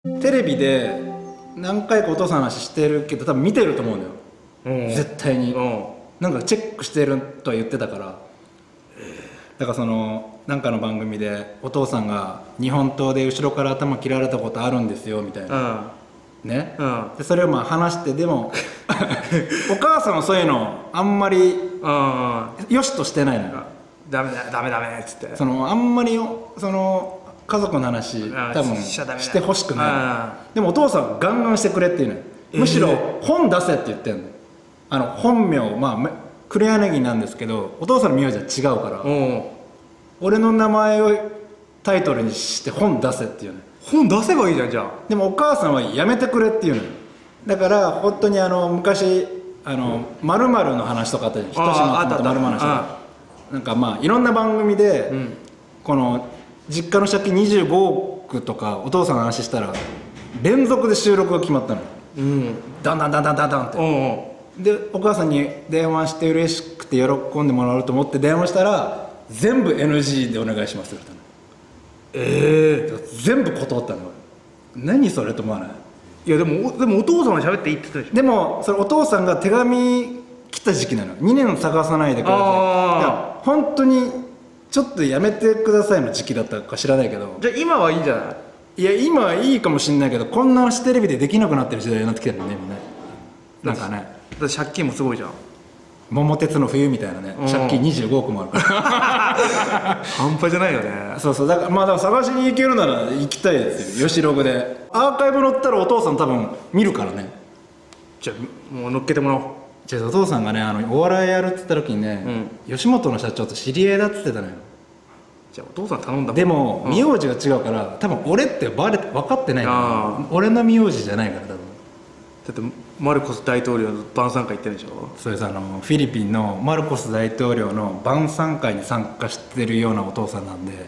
テレビで何回かお父さんの話してるけど多分見てると思うのよ、絶対に。なんかチェックしてるとは言ってたから、だからそのなんかの番組でお父さんが日本刀で後ろから頭切られたことあるんですよみたいな、ね、でそれをまあ話して、でもお母さんはそういうのあんまりよしとしてないのよ。 ダメだダメダメっつって、 そのあんまりその家族の話多分してほしくない。でもお父さんはガンガンしてくれっていうのよ。むしろ本出せって言ってんの。本名まあ黒柳なんですけどお父さんの名字は違うから、俺の名前をタイトルにして本出せっていうの。 本出せばいいじゃん。じゃあでもお母さんはやめてくれっていうのよ。だから本当に昔〇〇の話とかあったじゃん。人志松本〇〇の話。なんかまあいろんな番組で、この実家の借金25億とかお父さんの話したら連続で収録が決まったのよ。ダンダンダンダンダンダンって。でお母さんに電話して嬉しくて喜んでもらおうと思って電話したら全部 NG でお願いしますって言ったの。全部断ったの。何それと思わない？ いやでもお父さんが喋っていいって言ったでしょ。 でもそれお父さんが手紙来た時期なの。2年探さないでください。いや本当にちょっとやめてくださいの時期だったか知らないけど。 じゃあ今はいいんじゃない？ いや今はいいかもしんないけど、こんな話テレビでできなくなってる時代になってきてるよね、なんかね。 だって借金もすごいじゃん。 桃鉄の冬みたいなね、借金25億もあるから半端じゃないよね。 そうそう、だからまあ探しに行けるなら行きたいですよ。よしログでアーカイブ載ったらお父さん多分見るからね。 じゃあもう乗っけてもらおう。 じゃあお父さんがねお笑いやるって言った時にね、吉本の社長と知り合いだっつってたのよ。 じゃあお父さん頼んだもん。 でも名字が違うから多分俺って分かってないから、俺の名字じゃないから多分。 だってマルコス大統領の晩餐会行ってるでしょ。 それさフィリピンのマルコス大統領の晩餐会に参加してるようなお父さんなんで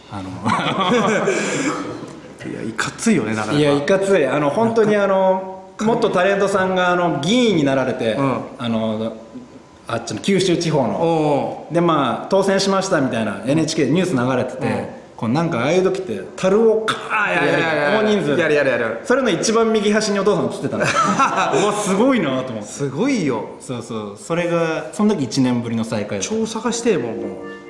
いやいかついよね。なかなかいやいかつい。本当にもっとタレントさんが議員になられて、あっちの九州地方のでまあ当選しましたみたいな NHK でニュース流れてて、こうなんかああいう時って樽をカーッやる、大人数やるそれの一番右端にお父さん映ってたの。うわすごいなと思って。 すごいよ。 そうそう、それがその時1年ぶりの再会。 超探してもう